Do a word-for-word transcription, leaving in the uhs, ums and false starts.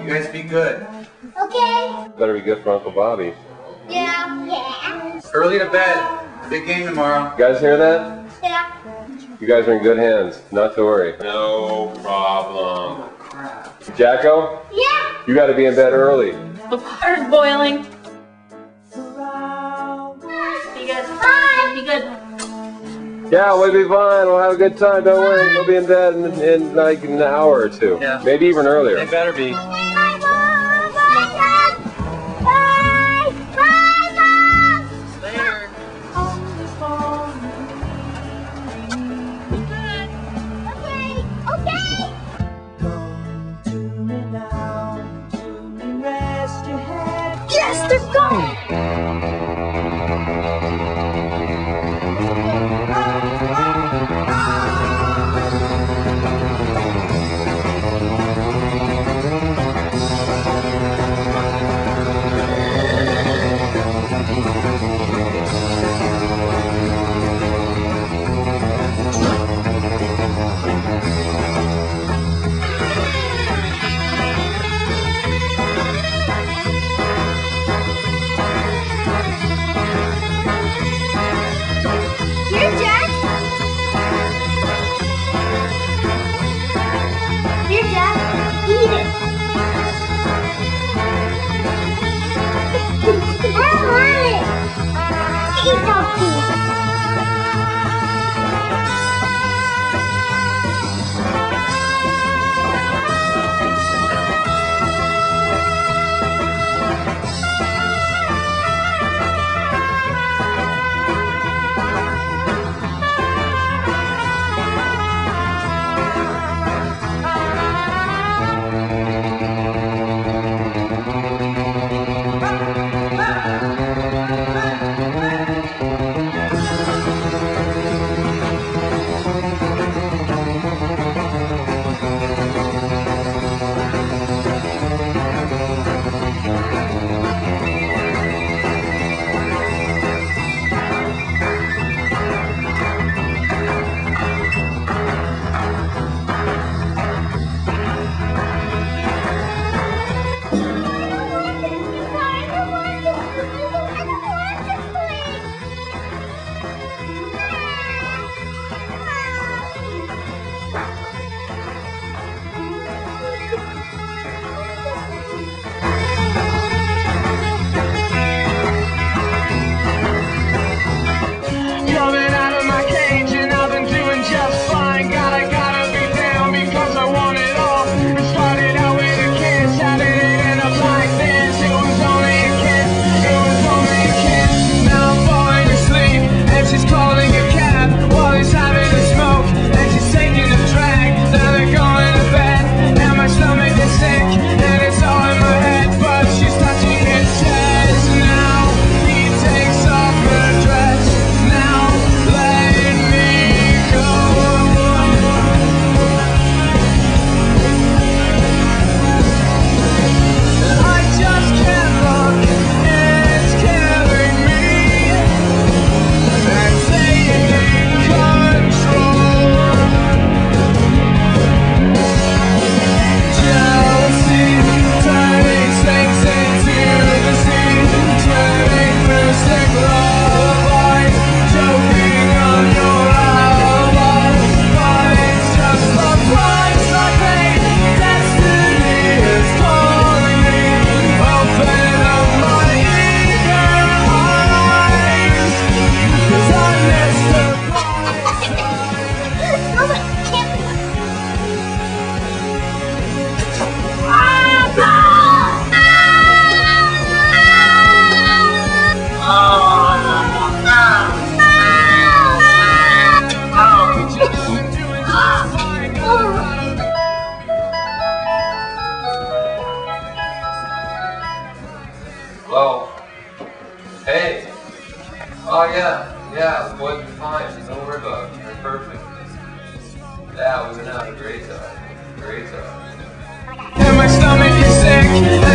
You guys be good. Okay. Better be good for Uncle Bobby. Yeah. Yeah. Early to bed. Big game tomorrow. You guys hear that? Yeah. You guys are in good hands. Not to worry. No problem. Crap. Jacko? Yeah. You got to be in bed early. The water's boiling. Be good. Bye. Be good. Yeah, we'll be fine. We'll have a good time. Don't worry. We'll be in bed in, in like an hour or two. Yeah. Maybe even earlier. They better be. Bye, Mom. Bye, Dad. Bye. Bye, Mom. Later. Okay. Okay. Yes, they're gone. Here, Jack. Here, Jack. Eat it. I want it. Eat that Well, hey. Oh yeah, yeah, it was fine. Don't worry about it. You're perfect. Yeah, we're gonna have a great time. Great time. And my stomach is sick.